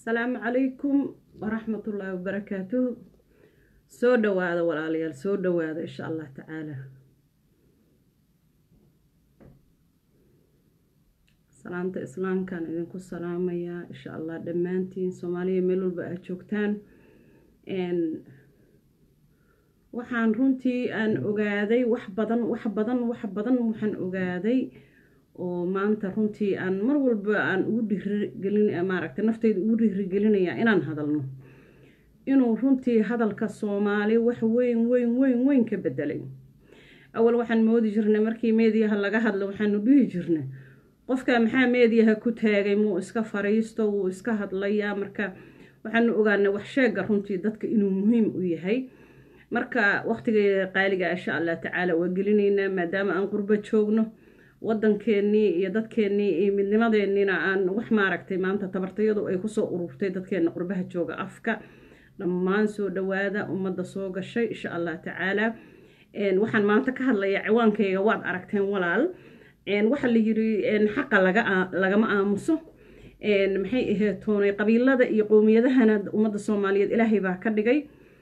السلام عليكم ورحمة الله وبركاته. سودا وهذا والعليال سودا وهذا إن شاء الله تعالى. سلامة إسلام كان إذنكم السلام يا إن شاء الله دمانتين سومالية ميلول بقى جوجتان إن waxaan runtii aan ogaaday wax badan waxaan ogaaday oo maanta runtii aan mar walba aan ugu dhiirigelin maaragtay naftayda ugu dhiirigelinaya inaan hadalno inuu runtii hadalka Soomaali wax weyn ka bedelay. awal waxaan moodi jirnay markii meediyaha laga hadlo waxaan u dhihi jirnay qofka maxaa meediyaha ku taagay muu iska fariisto uu iska hadlaya marka waxaan ogaanay wax sheega runtii dadka inuu muhiim u yahay. marka waqtiga qaaliga insha Allah taala waa gelinayna maadaama aan qurba joogno wadankeeni iyo dadkeeni iyo midnimadeennina aan wax maaragtay maanta tabartayadu ay ku soo ururtay dadkeena qurbaha jooga afka dhammaan soo dhawaada ummadda soo gashay insha Allah taala waxaan maanta ka hadlayaa ciwaankayga waad aragteen walaal waxa la yiri xaq lagama aamuso maxay ahaatoonay qabiilada iyo qowmiyadahana ummadda Soomaaliyeed Ilaahay baa ka dhigay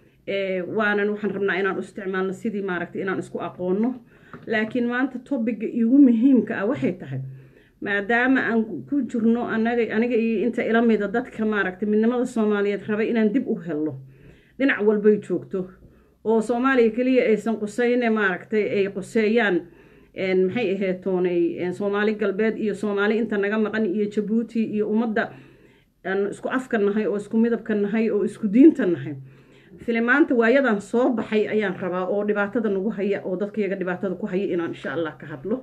waanan waxaan rabnaa inaan isticmaalno sidii maaragtay inaan isku aqoonno laakiin maanta topiga ugu muhiimka ah waxay tahay maadaama aan ku jirno aniga iyo inta ila mid dadka maaragtay midnimada Soomaaliyeed rabay inaan dib u helno dhinac walba ay joogto oo Soomaaliya kaliya aysan qusayne maaragtay ay quseeyaan maxay ahaatoonay Soomaali galbeed iyo Soomaali inta naga maqan iyo Djibouti iyo ummadda aan isku afka nahay oo isku midabka nahay oo isku diinta nahay filimaanta waayadan soo baxay ayaan rabaa oo dhibaatada nagu haya oo dadkayga dhibaatada ku haya inaan insha Allah ka hadlo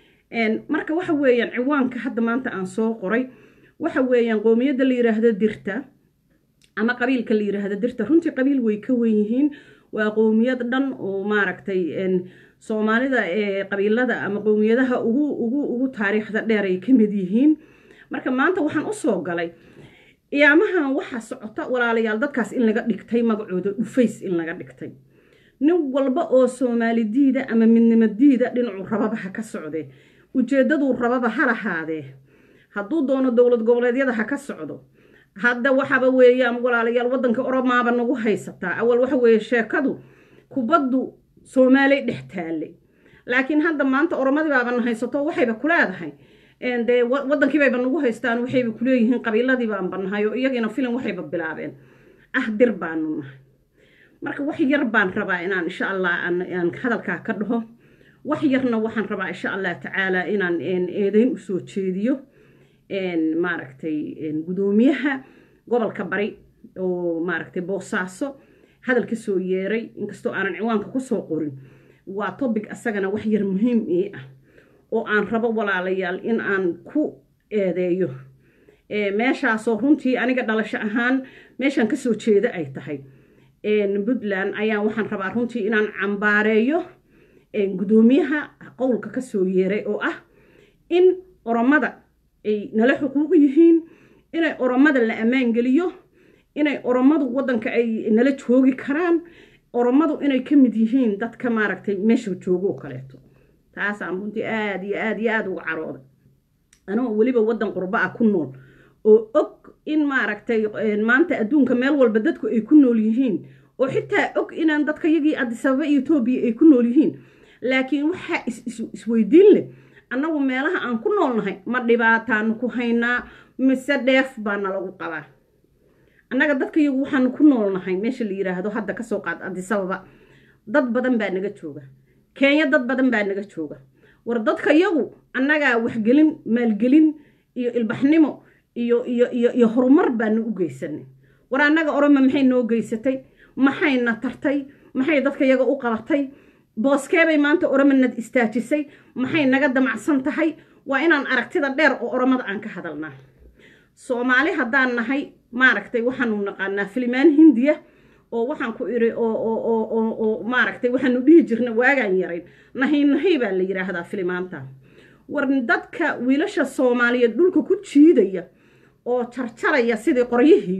marka waxa weeyaan ciwaanka hadda maanta aan soo qoray waxa weeyaan qoomiyada la yiraahdo dirta ama qabiilka la yiraahdo dirta runtii qabiil way ka weyn yihiin waa qoomiyad dhan oo maaragtay Soomaalida qabiilada ama qoomiyadaha ugu taariikhda dheer ay ka mid yihiin marka maanta waxaan u soo galay iyamahan waxa socota walaalayaal dadkaas in laga dhigtay magacooda dhufays in laga dhigtay nin walba oo Soomaali diida ama midnimo diida dhinacu rababa ka socday ujeedadu rababa halahaade hadduu doono dawlad goboleedyada ha ka socdo hadda waxaba weeyaan walaalayaal wadanka Oromaaba nagu haysataa awal waxa weeye sheekadu kubaddu Soomaali dhextaalay laakiin hadda maanta Oromadii baaba haysato waxayba ku leedahay de wadankii bay nagu haystaan waxay ku leeyihiin qabiiladii baan banahayo iyagina filim waxay bilaabeen dir baanu nahay marka wax yar baan rabaa inaan insha Allah aan hadalka ka dhaho wax yarna waxaan rabaa insha Allah taala inaan eedayn u soo jeediyo maaragtay gudoomiyaha gobolka bari oo maaragtay Boosaaso hadalka soo yeeray inkastoo aanan ciwaanka ku soo qorin waa topic asagana wax yar muhiim ah oo aan rabo walaalayaal in aan ku eedeeyo meeshaasoo runtii aniga dhalasho ahaan meeshan ka soo jeeda ay tahay Puntland ayaa waxaan rabaa runtii inaan cambaareeyo gudoomiyaha qowlka ka soo yeeray oo ah in Oromada ay nala xuquuq yihiin inay Oromada la amaan geliyo inay Oromadu wadanka ay nala joogi karaan Oromadu inay ka mid yihiin dadka maaragtay meesha joogo kaleeto taas aan runtii aad ugu carooday anoo waliba wadan qurba ah ku nool oo og in maaragtay maanta adduunka meel walba dadku ay ku nool yihiin oo xitaa og inaan dadka yagii Addis Ababa iyo Ethiopia ay ku nool yihiin laakiin waxa isweydiin leh annagu meelaha aan ku noolnahay ma dhibaataan ku haynaa mise dheef baa lagu qabaa annaga dadka yagu waxaan ku noolnahay meesha la yiraahdo hadda ka soo qaad Addis Ababa dad badan baa naga jooga Kenya dad badan baa naga jooga war dadka yagu annaga wax gelin maal gelin iyo ilbaxnimo iyo horumar baan u geysanay war annaga Oromo maxay noo geysatay maxayna tartay maxay dadka yaga u qabatay booskeebay maanta Oromonad istaajisay maxay naga damacsan tahay waa inaan aragtida dheer oo Oromada aan ka hadalnaa Soomaali haddaan nahay maaragtay waxaan u naqaanaa filimaan Hindiya oo waxaan ku iri oo maaragtay waxaan u dhihi jirnay waagaan yaray nahay baa la yiraahdaa filimaanta war dadka wiilasha Soomaaliyeed dhulka ku jiidaya oo jarjaraya sidii qoryihii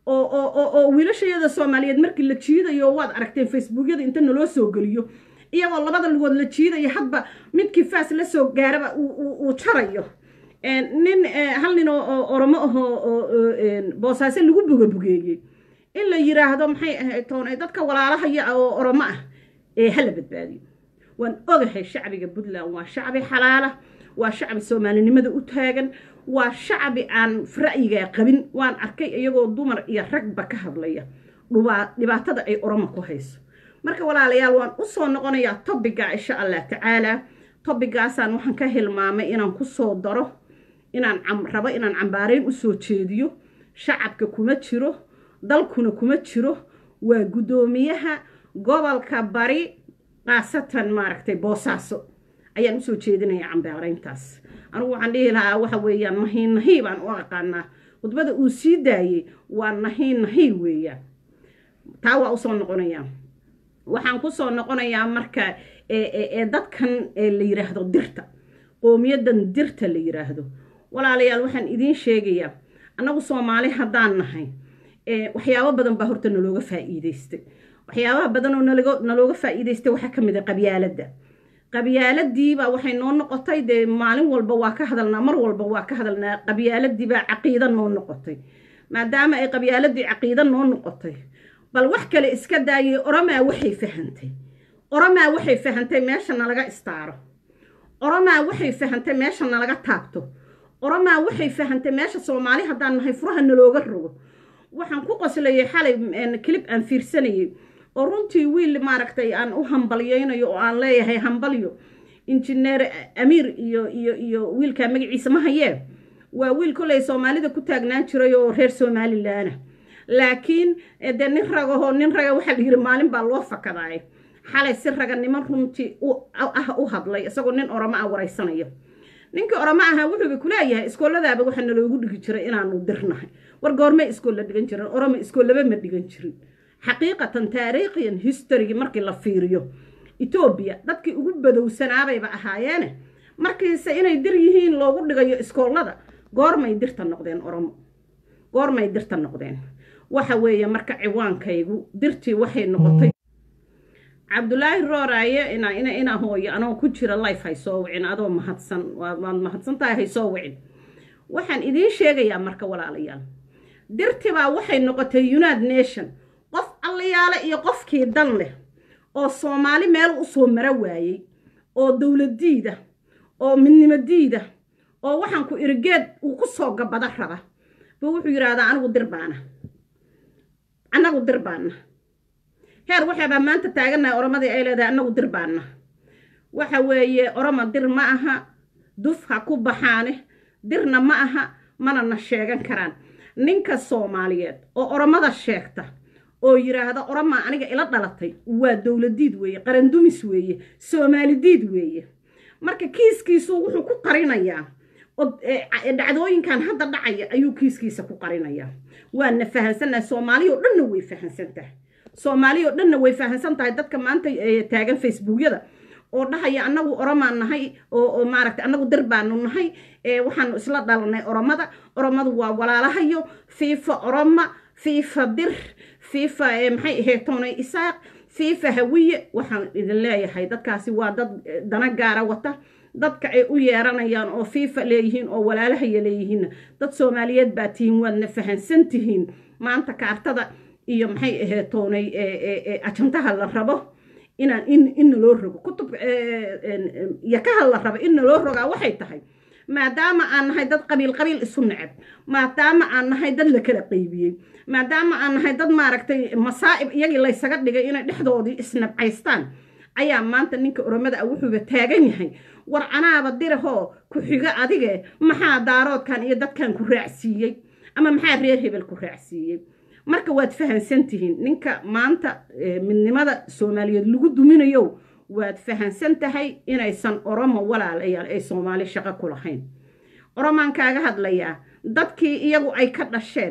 oo wiilashayada Soomaaliyeed markii la jiidayo waad aragteen Facebookyada inta naloo soo galiyo iyagoo labada lugood la jiidaya hadba midkii faas la soo gaaraba uu jarayo nin hal nin oo oromo ahoo boosaaso lagu bugabugeeyey in la yiraahdo maxay ahayd toon dadka walaalahaya oo oromo ah hala badbaadiyo waan ogahay shacbiga Puntland waa shacbi xalaala waa shacbi Soomaalinimada u taagan waa shacbi aan ra'yiga qabin waan arkay iyagoo dumar iyo ragba ka hadlaya dhibaatada ay oromo ku hayso marka walaalayaal waan u soo noqonayaa topiga insha Allah tacaala topigaasaan waxaan ka hilmaamay inaan ku soo daro inaan rabo inaan cambaareen u soo jeediyo shacabka kuma jiro dalkuna kuma jiro waa gudoomiyaha gobolka bari qaasatan maaragtay boosaaso ayaan u soo jeedinayaa cambaareyntaas anigu waxaan dhihi lahaa waxa weeyaan nahiin baan u aqaanaa khudbada uu sii daayey waa nahiin weeyaan taa waa u soo noqonayaa waxaan ku soo noqonayaa marka dadkan la yiraahdo dirta qowmiyadan dirta la yiraahdo walaalayaal waxaan idin sheegayaa annagu Soomaali haddaan nahay waxyaabo badan baa horta nalooga faa'iideystay waxyaabaha badan oo nalooga faa'iideystay waxa kamid ah qabyaaladii baa waxay noo noqotay de maalin walba waa ka hadalnaa mar walba waa ka hadalnaa qabyaaladii baa caqiido noo noqotay maadaama ay qabyaaladii caqiido noo noqotay bal wax kale iska daayay oromaa waxay fahantay meesha nalaga istaaro oromaa waxay fahantay meesha nalaga taabto oromaa waxay fahantay meesha Soomaali haddaan nahay furaha nalooga rogo waxaan ku qoslayay xalay clip aan fiirsanayay oo runtii wiil maaragtay aan u hambaliyeynayo oo aan leeyahay hambalyo injineer Amiir iyo wiilka magaciisa ma hayee waa wiil kulay Soomaalida ku taagnaan jiray oo reer Somaliland laakiin nin raga waxa la yiri maalin baa loo fakadaay xalay si raganimo runtii u hadlay isagoo nin oromo ah wareysanayo ninkii oromo ah wuxuu ku leeyahay iskooladaaba waxa naloogu dhigi jiray inaanu dirnahay war goormay iskool dhigan jireen oromo iskoolaba ma dhigan jirin xaqiiqatan taariikhiyan history markii la fiiriyo Ethiopia dadkii ugu badowsanaabayba ahaayeen markiisa inay dir yihiin loogu dhigayo iskoolada goormay dirta noqdeen waxa weeye marka ciwaankaygu dirtii waxay noqotay Cabdullaahi Rooraye ina hooyo anoo ku jira live hay soo wicin adoo mahadsan waan mahadsantahay hay soo wicin waxaan idin sheegayaa marka walaalayaal dirtii baa waxay noqotay United Nation qof allayaale iyo qofkii dan leh oo Soomaali meel u soo mara waayay oo dawladdiida oo midnimadiida oo waxaan ku irgeed uu ku soo gabada raba buu wuxuu yiraahdaa anigu dirbaana heer waxaba maanta taaganahay oromadii ay leedahay anagu dirbaana waxa weeye oroma dir ma aha duf ha ku baxaane dirna ma aha mana sheegan karaan ninka Soomaaliyeed oo oromada sheegta oo yiraahdo oroma aniga ila dhalatay waa dawladiid weeye qarandumis weeye Soomaalidiid weeye marka kiiskiisu wuxuu ku qarinayaa dhacdooyinkan hadda dhacaya ayuu kiiskiisa ku qarinayaa waana fahansanaa Soomaaliyo dhanna way fahansantahay Soomaaliyo dhanna way fahansantahay dadka maanta taagan Facebookyada oo dhahaya anagu oromaan nahay oo maaragtay anagu dirbaanu nahay waxaan isla dhalanay oromadu waa walaalahayo FIFA oroma FIFA dir FIFA maxay aheetoonay isaaq FIFA hawiye waxaan idin leeyahay dadkaasi waa dad dana gaara wata dadka ay u yeeranayaan oo FIFA leeyihiin oo walaalahay leeyihiin dad Soomaaliyeed baa tihiin wadna fahansantihiin maanta kaartada iyo maxay aheetoonay ajantaha la rabo in loo rogo kutub yakaha la rabo in loo rogaa waxay tahay maadaama aan nahay dad qabiil isu neceb maadaama aan nahay dad la kala qaybiyey maadaama aan nahay dad maaragtay masaa'ib iyagii la isaga dhigay inay dhexdoodii isnabcaystaan ayaa maanta ninka oromada wuxuu taagan yahay war anaaba dirahoo ku xiga adige maxaa daaroodkan iyo dadkan ku raacsiiyey ama maxaa reer hebel ku raacsiiyey marka waad fahansantihiin ninka maanta midnimada Soomaaliyeed lagu duminayo waad fahansantahay inaysan oromo walaalayaal ay Soomaali shaqo ku lahayn oromaan kaaga hadlayaa dadkii iyagu ay ka dhasheen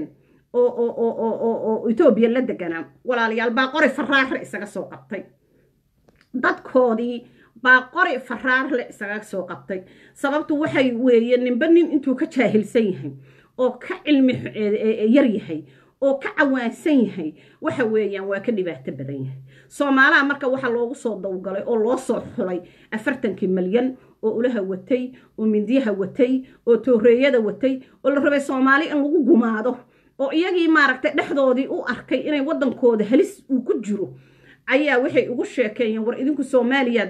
oo Ethiopia la deganaa walaalayaal baa qori faraar isaga soo qabtay dadkoodii baa qori faraar le isaga soo qabtay sababtu waxay weeye ninba nin intuu ka jaahilsan yahay oo ka cilmi yar yahay oo ka cawaansan yahay waxa weeyaan waa ka dhibaato badan yahay Soomaaliya marka waxa loogu soo dawgalay oo loo soo xulay 40 milyan oo ulaha watay oo mindiyaha watay oo tooreeyada watay oo la rabay soomaali in lagu gumaado oo iyagii maaragtay dhexdoodii u arkay inay waddankooda halis uu ku jiro ayaa waxay ugu sheekeeyeen war idinku soomaaliyaad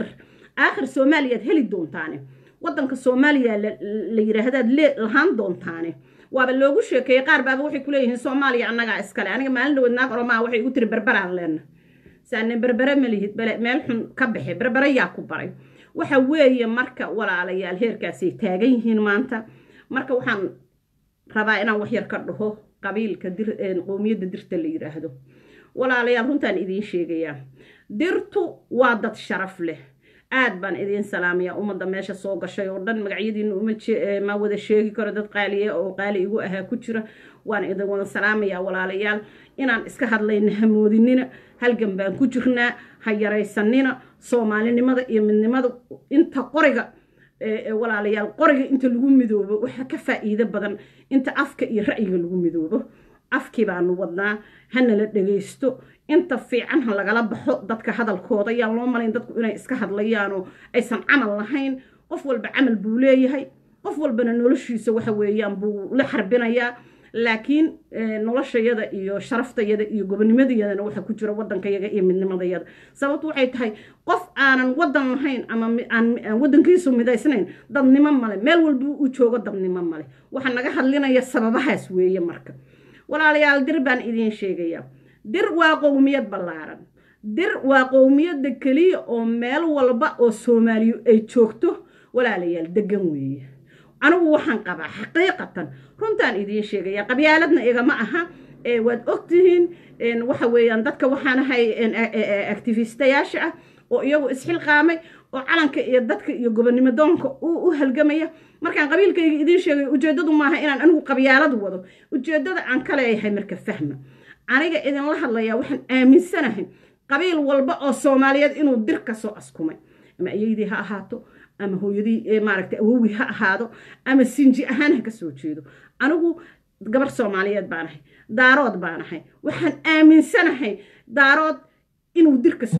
aakhir soomaaliyaad heli doontaane waddanka soomaaliya la yidhaahdaad lahaan doontaane waaba loogu sheekeeyey qaar baaba waxay ku leeyihiin soomaaliya annagaa iskale aniga maalin dhaweed naag oromaa waxay igu tiri berberaan leenna saane berbere ma lihid meel xun ka baxe berbere yaa ku baray waxa weeye marka walaalayaal heerkaasay taagan yihiin maanta marka waxaan rabaa inaan wax yar ka dhaho qabiilka qowmiyadda dirta la yidhaahdo walaalayaal runtaan idiin sheegayaa dirtu waa dad sharaf leh aad baan idiin salaamaya ummadda meesha soo gashay oo dhan magacyadiina ma wada sheegi karo dad qaaliye oo qaali igu ahaa ku jira waan idin wada salaamayaa walaalayaal inaan iska hadlayna hamoodinina halgan baan ku jirnaa ha yaraysanina soomaalinimada iyo midnimada inta qoriga walaalayaal qoriga inta lagu midoobo waxa ka faa'iido badan inta afka iyo ra'yiga lagu midoobo afkii baanu wadnaa hana la dhagaysto inta fiican ha lagala baxo dadka hadalkooda yaa loo malayn dadku inay iska hadlayaanoo aysan camal lahayn qof walba camal buu leeyahay qof walbana noloshiisa waxa weeyaan buu la xarbinayaa laakiin noloshayada iyo sharaftayada iyo gobonimadayadana waxa ku jira waddankayaga iyo midnimadayada sababtu waxay tahay qof aanan waddan lahayn ama aan waddankiisu midaysnayn dadnimo male meel walba uu joogo dadnimo male waxa naga hadlinaya sababahaas weeye marka walaalayaal dir baan idiin sheegayaa dir waa qowmiyad ballaaran dir waa qowmiyadda keliya oo meel walba oo soomaaliyu ay joogto walaalayaal degan weeye anigu waxaan qabaa xaqiiqatan runtaan idiin sheegayaa qabyaaladna igama aha waad ogtihiin waxa weeyaan dadka waxaan ahay activistayaasha ah oo iyagu isxilqaamay oo calanka iyo dadka iyo gobonnimo doonka u halgamaya markaan qabiilkayga idiin sheegayo ujeeddadu maaha inaan anigu qabyaalad wado ujeeddada aan ka leeyahay marka fahma aniga idinla hadlayaa waxaan aaminsanahay qabiil walba oo soomaaliyeed inuu dir ka soo askumay ama ayaydii ha ahaato ama hooyadii maaragtay awowgii ha ahaado ama sinji ahaan ha ka soo jeedo anigu gabar soomaaliyeed baan ahay daarood baan ahay waxaan aaminsanahay daarood inuu dir ka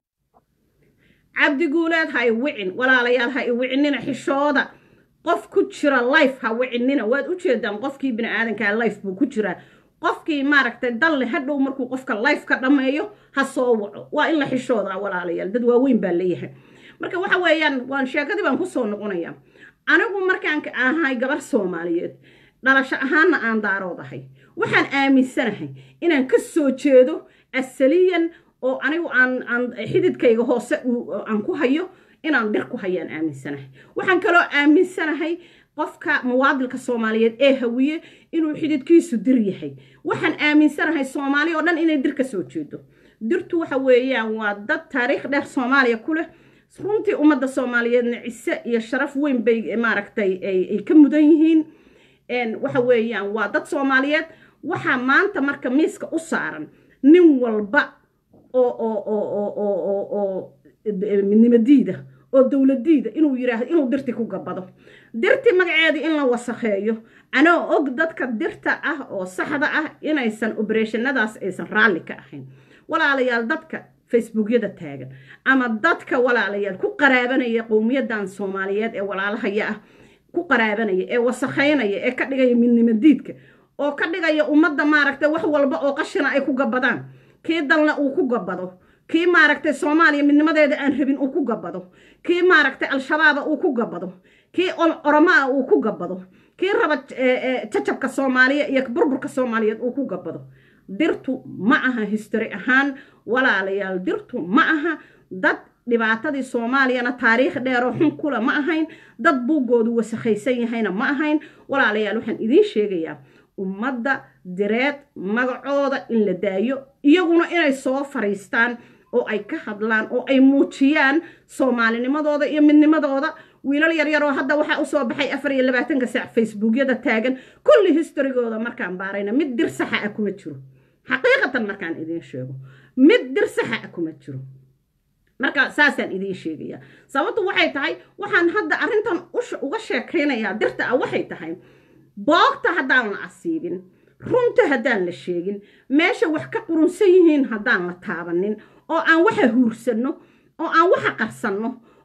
cabdi guuleed ha i wicin walaalayaal ha i wicinina xishooda qof ku jira life ha wicinina waad u jeedaan qofkii bini aadankaa life buu ku jiraa qofkii maaragtay dalle hadhow markuu qofka life ka dhammeeyo ha soo waco waa in la xishoodaa walaalayaal dad waaweyn baa leeyahay marka waxa weeyaan waan sheekadii baan ku soo noqonayaa anigu markaan ahay gabar soomaaliyeed dhalasho ahaanna aan daarood ahay waxaan aaminsanahay inaan ka soo jeedo asaliyan oo anigu aan xididkayga hoose aan ku hayo inaan dhir ku hayaan aaminsanahay waxaan kaloo aaminsanahay qofka muwaadilka soomaaliyeed ee hawiye inuu xididkiisu dir yahay waxaan aaminsanahay soomaali oo dhan inay dir ka soo jeedo dirtu waxa weeyaan waa dad taariikh dheer soomaaliya ku leh runtii ummadda soomaaliyeedna cise iyo sharaf weyn bay maaragtay ay ka mudan yihiin waxa weeyaan waa dad soomaaliyeed waxaa maanta marka miiska u saaran nin walba oo midnimadiida oo dowladiida inuu yiraahdo inuu dirti ku gabado dirti magaceedii in la wasakheeyo anoo og dadka dirta ah oo saxda ah inaysan operetionadaas aysan raalli ka ahayn walaalayaal dadka facebookyada taagan ama dadka walaalayaal ku qaraabanaya qowmiyadan soomaaliyeed ee walaalahaya ah ku qaraabanaya ee wasakheynaya ee ka dhigaya midnimadiidka oo ka dhigaya ummadda maaragtay wax walba oo qashina ay ku gabadaan kii dalna uu ku gabado kii maaragtay soomaaliya midnimadeeda aan rabin uu ku gabado kii maaragtay al-shabaaba uu ku gabado kii oromaa uu ku gabado kii raba jajabka soomaaliya iyo burburka soomaaliyeed uu ku gabado dirtu ma aha history ahaan walaalayaal dirtu ma aha dad dhibaatadii soomaaliyana taariikh dheeroo xun kula ma ahayn dad buuggoodu wasakhaysan yahayna ma ahayn walaalayaal waxaan idiin sheegayaa ummadda direed magacooda in la daayo iyaguna inay soo fariistaan oo ay ka hadlaan oo ay muujiyaan soomaalinimadooda iyo midnimadooda wiilal yaryar oo hadda waxaa usoo baxay 24 saac facebookyada taagan kulli historygooda markaan baarayna mid dir saxa ah kuma jiro xaqiiqatan markaan idiin sheego mid dir saxa ah kuma jiro marka saasaan idiin sheegaya sababtu waxay tahay waxaan hadda arrintan uga sheekaynayaa dirta ah waxay tahay boogta haddaan la asiibin runta haddaan la sheegin meesha wax ka qurunsan yihiin haddaan la taabanin oo aan waxa huursanno oo aan waxa qarsanno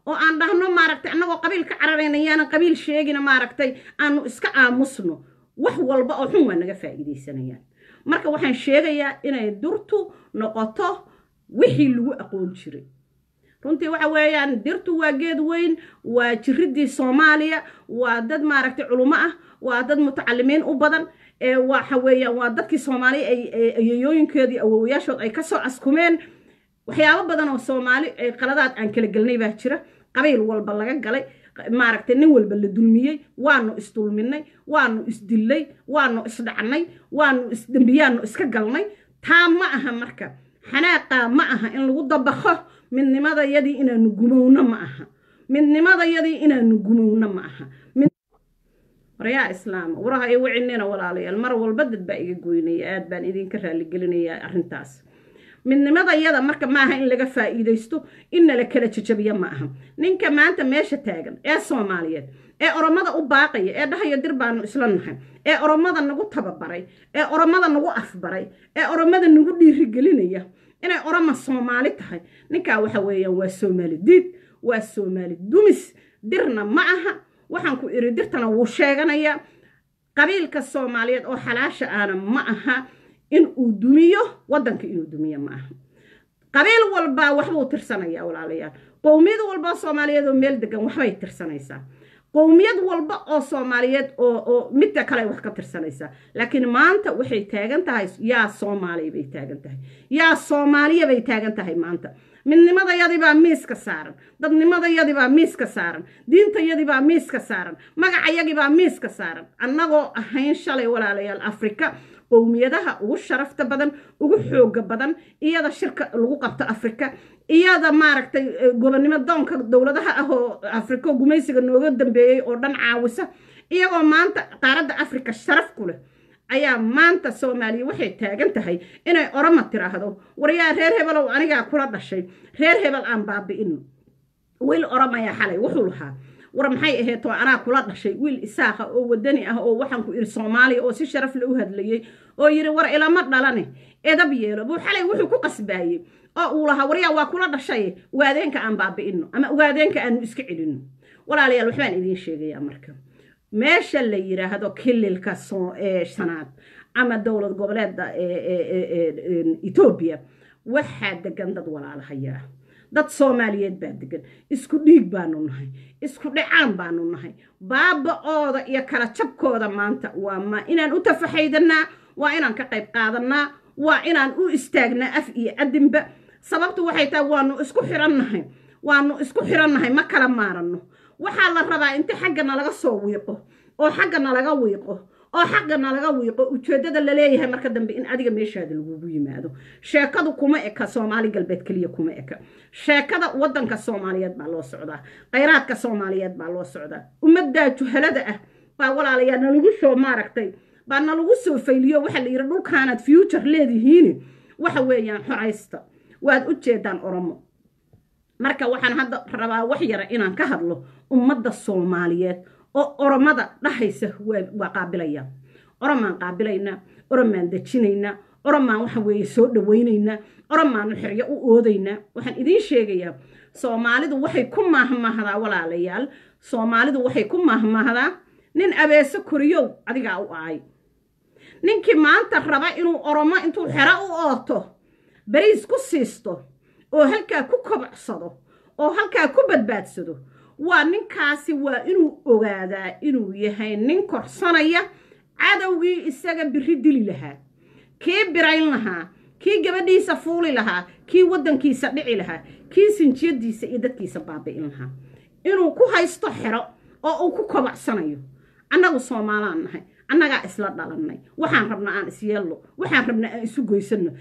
oo aan dhahno maaragtay annagoo qabiil ka cararaynayaan qabiil sheegina maaragtay aanu iska aamusno wax walba oo xun waa naga faa'iideysanayaan marka waxaan sheegayaa inay dirtu noqoto wixii lagu aqoon jiray runtii waxa weeyaan dirtu waa geed weyn waa jiridii Soomaaliya waa dad maaragtay culimo ah waa dad mutacallimiin u badan waxa weeyaan waa dadkii Soomaali ay ayooyinkoodii awoowayaashood ay ka soo askumeen waxyaabo badan oo Soomaali ay qaladaad aan kala galnay baa jira qabiil walba laga galay maaragtay nin walba la dulmiyay waanu isdulminay waanu isdilay waanu isdhacnay waanu isdambiyaanu iska galnay taa ma aha marka xanaaqa ma aha in lagu dabaqo midnimada yadii inaanu gumowno ma aha midnimada yadii inaanu gumowno ma aha waryaa islaam waraha ay wicinina walaalayaal mar walba dad baa iga goynaya aad baan idinka raali gelinayaa arrintaas midnimada yada marka ma aha in laga faa'iideysto in la kala jajabiyo ma aha ninka maanta meesha taagan ee Soomaaliyeed ee oromada u baaqaya ee dhahayo dir baanu isla nahay ee oromada nagu tababaray ee oromada nagu afbaray ee oromada nagu dhiirigelinaya inay oroma Soomaali tahay ninka waxa weeyaan waa Soomaali diid waa Soomaali dumis dirna ma aha waxaan ku iri dirtana wuu sheeganaya qabiilka Soomaaliyeed oo xalaasha aana ma aha in uu dumiyo wadanka inuu dumiyo ma aha qabiil walba waxbuu tirsanaya walaalayaal qowmiyad walba Soomaaliyeed oo meel degan waxbay tirsanaysaa qowmiyad walba oo Soomaaliyeed oo mid kale wax ka tirsanaysaa laakiin maanta waxay taagan tahay yaa Soomaali bay taagan tahay yaa Soomaaliya bay taagan tahay maanta midnimada yadi baa miiska saaran dadnimada yadi baa miiska saaran diinta yadi baa miiska saaran magacayagi baa miiska saaran annagoo ahayn shalay walaalayaal Afrika qowmiyadaha ugu sharafta badan ugu xooga badan iyada shirka lagu qabto Afrika iyada maaragtay gobonnimo doonka dawladaha ah oo Afrika gumaysiga nooga dambeeyay oo dhan caawisa iyagoo maanta qaaradda Afrika sharaf ku leh ayaa maanta Soomaaliya waxay taagan tahay inay oroma tiraahdo waryaa reer hebel aniga kula dhashay reer hebel aan baabi'ino wiil oroma ya xalay wuxuu lahaa war maxay ahayd oo anaa kula dhashay wiil isaaqa oo wadani ah oo waxaan ku iri Soomaaliya oo si sharaf leh u hadlayay oo yiri war ilama dhalane edab yeelo buu xalay wuxuu ku qasbaayay oo uu lahaa waryaa waa kula dhashay ugaadeenka aan baabi'ino ama ugaadeenka aan iska celino walaalayaal waxbaan idin sheegayaa marka meesha la yiraahdo kililka shanaad ama dawlad goboleedda Ethiopia waxa degan dad walaalahayaa dad Soomaaliyeed baa degan isku dhiig baanu nahay isku dhacaan baanu nahay baaba'ooda iyo kala jabkooda maanta waa ma inaan u tafaxaydanaa waa inaan ka qayb qaadanaa waa inaan u istaagnaa af iyo adinba sababtu waxay tahay waanu isku xirannahay ma kala maaranno waxaa la rabaa inta xaggana laga soo wiiqo oo xaggana laga wiiqo oo xaggana laga wiiqo ujeedada la leeyahay marka dambe in adiga meeshaada lagu yimaado sheekadu kuma eka Soomaali galbeed kaliya kuma eka sheekada wadanka Soomaaliyeed baa loo socdaa khayraadka Soomaaliyeed baa loo socdaa ummadda juhalada ah baa walaalayaal lagu soo maaragtay baa lagu soo fayliyo waxa la yiri dhulkaanad future leedihiin waxa weeyaan xoraysta waad u jeedaan oromo marka waxaan hadda rabaa wax yar inaan ka hadlo ummadda Soomaaliyeed oo oromada dhahaysa waa qaabilayaan oromaan qaabilayna oromaan dajinayna oromaan waxa weeye soo dhaweynayna oromaan xiriyo u oodayna waxaan idin sheegayaa Soomaalidu waxay ku maahmaahdaa walaalayaal Soomaalidu waxay ku maahmaahdaa nin abeeso koriyow adiga u aay ninkii maanta raba inuu oromo intuu xira u ooto bariis ku siisto oo halkaa ku kobacsado oo halkaa ku badbaadsado waa ninkaasi waa inuu ogaadaa inuu yahay nin korsanaya cadowgii isaga biri dili lahaa kii birayn lahaa kii gabadhiisa fuuli lahaa kii wadankiisa dhici lahaa kii sinjiyadiisa iyo dadkiisa baabi'in lahaa inuu ku haysto xiro oo uu ku kobacsanayo annagu Soomaaliaan nahay annagaa isla dhalanay waxaan rabnaa aan isyeelno waxaan rabnaa aan isu goysano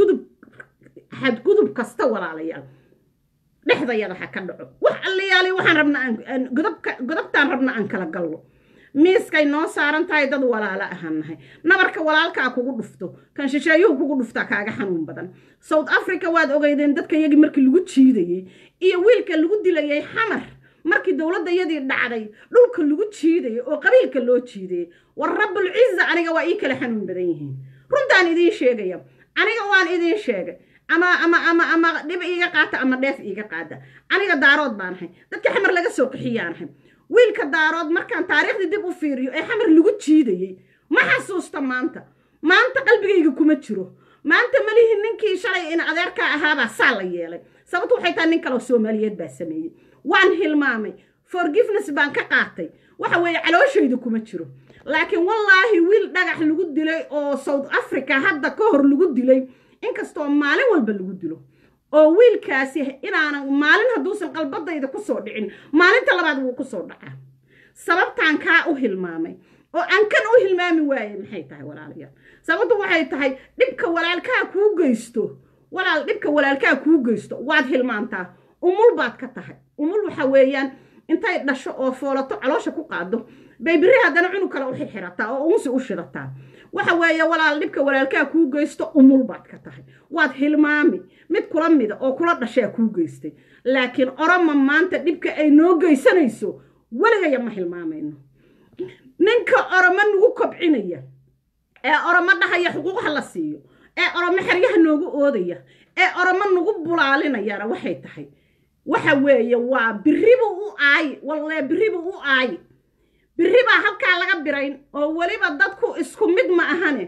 xadgudub kasta walaalayaal dhexdayada ha ka dhaco wax allayaali waxaan rabnaa aan godobtaan rabnaa aan kala gallo miiskay noo saaran tahay dad walaala ahaanahay nabarka walaalka kugu dhufto kan shisheeyuhu kugu dhufta kaaga xanuun badan South Africa waad ogeydeen dadka yagi markii lagu jiidayay iyo wiilka lagu dilayay xamar markii dawladda yadii dhacday dhulka lagu jiiday oo qabiilka loo jiiday war rabbul izza aniga waa ii kala xanuun badan yihiin runtaan idin sheegaya aniga waan idin sheegay ama dhib iiga qaata ama dheef iiga qaada aniga daarood baan ahay dadka xamar laga soo qixiyaan ahay wiilka daarood markaan taariikhdii dib u fiiriyo ee xamar lagu jiidayay ma xasuusta maanta qalbigayga kuma jiro maanta malihi ninkii shalay in adeerka ahaabaa saa la yeelay sababtu waxay tahay nin kale oo Soomaaliyeed baa sameeyay waan hilmaamay forgiveness baan ka qaatay waxa weeye calooshayda kuma jiro laakiin wallaahi wiil dhagax lagu dilay oo South Africa hadda ka hor lagu dilay inkastoo maalin walba lagu dilo oo wiilkaasi inaanan maalin hadduusan qalbadayda ku soo dhicin maalinta labaad wuu ku soo dhacaa sababtaan kaa u hilmaamay oo aan kan u hilmaami waayay maxay tahay walaalayaal sababtu waxay tahay dhibka walaalkaa kuu geysto dhibka walaalkaa kuu geysto waad hilmaantaa umul baad ka tahay umul waxa weeyaan intay dhasho oo foolato caloosha ku qaado bay biri haddana cunug kale u xirataa oo unsi u shirataa waxa weeye dhibka walaalkaa kuu geysto umul baad ka tahay waad hilmaami mid kula mida oo kula dhashaa kuu geystay laakiin oroma maanta dhibka ay noo geysanayso waligaya ma hilmaamayno ninka oroma nagu kobcinaya ee oroma dhahaya xuquuqha la siiyo ee oroma xeryaha noogu oodaya ee oroma nagu bulaalinayana waxay tahay waxa weeye waa biribu u aay wallahi biribu u aay biriba halkaa laga birayn oo waliba dadku isku mid ma ahane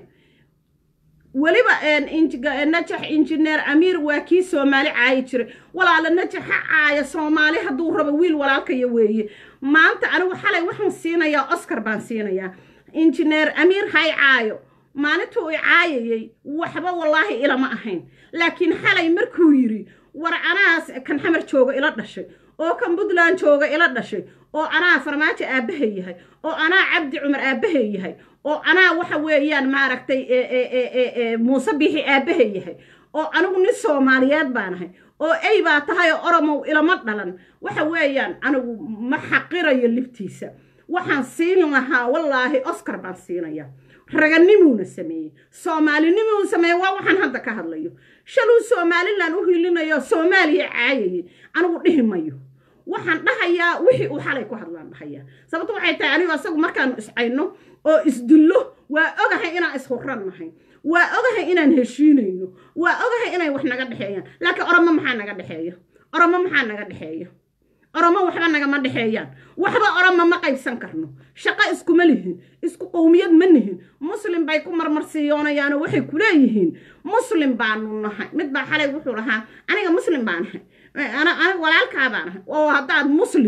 waliba najax injineer amiir waa kii Soomaali caay jiray walaala najax caaya Soomaali haduu rabo wiil walaalkaya weeye maanta anigu xalay waxaan siinayaa Oscar baan siinayaa injineer amiir hay caayo maalintuu ay caayayay waxba wallaahi ila ma ahayn laakiin xalay markuu yiri war anaas kan xamar jooga ila dhashay oo kan Puntland jooga ila dhashay oo anaa farmaajo aabahay yahay oo anaa Cabdi Cumar aabahay yahay oo anaa waxa weeyaan maaragtay Muuse Bixi aabahay yahay oo anigu nin Soomaaliyeed baan ahay oo ay baa tahay oromo ilama dhalan waxa weeyaan anigu ma xaqirayo libtiisa waxaan siin lahaa wallaahi Oscar baan siinaya raganimuuna sameeyay Soomaalinimuuna sameeyay waa waxaan hadda ka hadlayo shaluu Somaliland u hilinayo Soomaaliya caayay anigu dhihimayo waxaan dhahayaa wixii uu xalay ku hadlaan dhahayaa sababtu waxay tahay anigu asagu markaan iscayno oo isdillo waa ogahay inaan ishurrannahay waa ogahay inaan heshiinayno waa ogahay inay wax naga dhaxeeyaan laakiin oromo maxaa naga dhaxeeyo oromo waxba nagama dhaxeeyaan waxba oromo ma qaybsan karno shaqo iskuma lihin isku qowmiyad ma nihin muslim bay ku marmarsiyoonayaan waxay ku leeyihiin muslim baanu nahay mid baa xalay wuxuu lahaa aniga muslim baan ahay ana walaalkaa baan ahay oo haddaad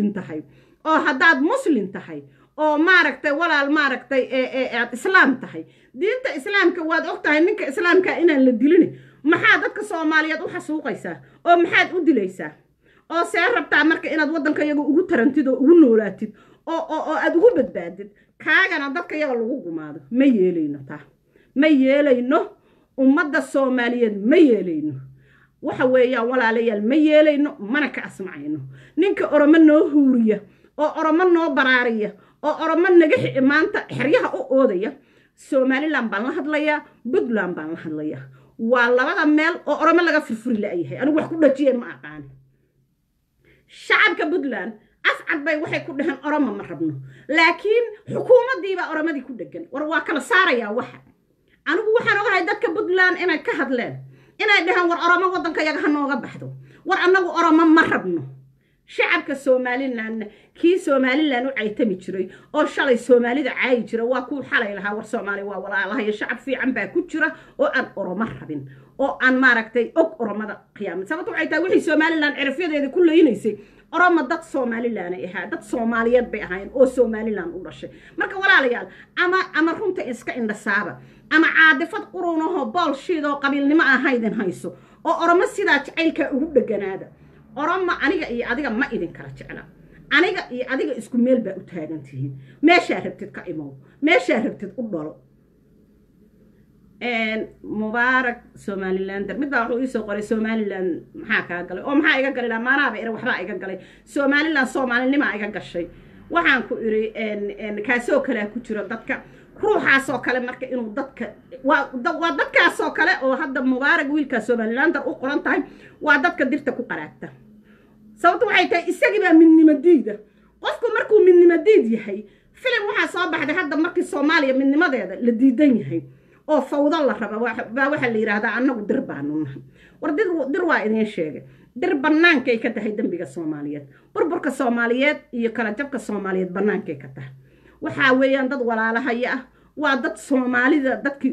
muslim tahay oo maaragtay walaal maaragtay aad islaam tahay diinta islaamka waad ogtahay ninka islaamka inaan la dilin maxaa dadka Soomaaliyeed u xasuuqaysaa oo maxaad u dilaysaa oo see rabtaa marka inaad wadanka iyaga ugu tarantid oo ugu noolaatid oo aad ugu badbaadid kaagana dadka iyaga lagu gumaado ma yeelayno ummadda Soomaaliyeed ma yeelayno waxa weeyaan walaalayaal ma yeelayno mana ka asmacayno ninka oromo noo huuriya oo oromo noo baraariya oo oromo naga maanta xeryaha u oodaya Somaliland baan la hadlayaa Puntland baan la hadlayaa waa labada meel oo oromo laga furfuri laayahay anigu wax ku dhajiyeen ma aqaan shacabka Puntland ascad bay waxay ku dhahan oromo ma rabno laakiin xukuumadii baa oromadii ku dhagan war waa kala saaraya waxa anigu waxaan ogahay dadka Puntland inay ka hadleen inay dhahan war oromo wadanka yaga hanooga baxdo war anagu oromo ma rabno shacabka Somaliland kii Somaliland u caytami jiray oo shalay Soomaalida caay jiray waa ku xalay lahaa war Soomaali waa walaalahay shacab fiican baa ku jira oo aan oromo rabin oo aan maaragtay oromada qiyaamad sababtu waxay tahay wixii Somaliland cirfiyadeeda ku leeynaysay oromo dad Somaliland ay ahaa dad Soomaaliyeed bay ahaayeen oo Somaliland u dhashay marka walaalayaal ama runta iska indhasaaba ama caadifad quruunaho bullshit oo qabiilnimo ahaydin hayso oo oromo sidaa jacaylka ugu dhaganaada oromo aniga iyo adiga ma idin kala jecla aniga iyo adiga isku meel baa u taagan tihiin meesha rabtid ka imow meesha rabtid u dhalo mubaarak Somaliland mid baa wuxuu isoo qoray Somaliland maxaa ka galay oo maxaa iga galay maanaaba ira waxba iga galay Somaliland Soomaalinimo iga gashay waxaan ku iri kaasoo kale ku jiro dadka ruuxaas oo kale marka inuu dadka waa dadkaas oo kale oo hadda mubaarak wiilka Somaliland u qoran tahay waa dadka dirta ku qaraagta sababtu waxay tahay isagii baa midnimadiida qofku markuu midnimadiid yahay filim waxa soo baxday hadda markii Soomaaliya midnimadeeda la diidan yahay oo fawdo la raba waxa la yiraahdaa annagu dir baanu nahay war dir waa idin sheegay dir bannaankay ka tahay dambiga Soomaaliyeed burburka Soomaaliyeed iyo kala jabka Soomaaliyeed bannaankay ka tahay waxa weeyaan dad walaalahaya ah waa dad Soomaalida dadkii